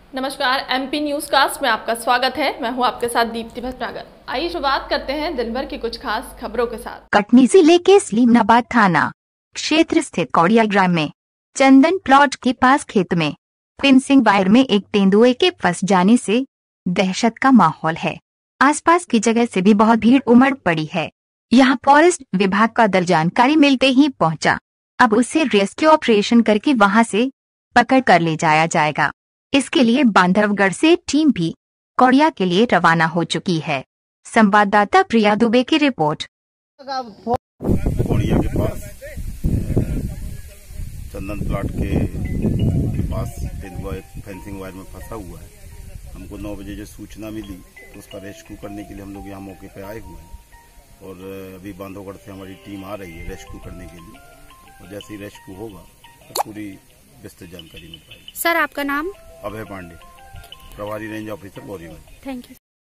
नमस्कार, MP news cast में आपका स्वागत है। मैं हूं आपके साथ दीप्ति भटनागर। आइए शुरुआत करते हैं दिन भर की कुछ खास खबरों के साथ। कटनी जिले के सलीमनाबाद थाना क्षेत्र स्थित कौड़िया ग्राम में चंदन प्लॉट के पास खेत में फेंसिंग वायर में एक तेंदुए के फंस जाने से दहशत का माहौल है। आसपास की जगह से भी बहुत भीड़ उमड़ पड़ी है। यहां फॉरेस्ट विभाग का दल जानकारी मिलते ही पहुंचा। अब उसे रेस्क्यू ऑपरेशन करके वहां से पकड़ कर ले जाया जाएगा। इसके लिए बांधवगढ़ से टीम भी कौड़िया के लिए रवाना हो चुकी है। संवाददाता प्रिया दुबे की रिपोर्ट। कौड़िया के पास चंदन प्लाट के पास तेंदुआ एक फेंसिंग वायर में फंसा हुआ है। हमको 9 बजे जो सूचना मिली तो उसका रेस्क्यू करने के लिए हम लोग यहाँ मौके पे आए हुए हैं और अभी बांधवगढ़ से हमारी टीम आ रही है रेस्क्यू करने के लिए। और जैसे ही रेस्क्यू होगा तो पूरी विस्तृत जानकारी मिल पाएगी। सर, आपका नाम? अभय पांडे, प्रभारी range officer Borivali. Thank you.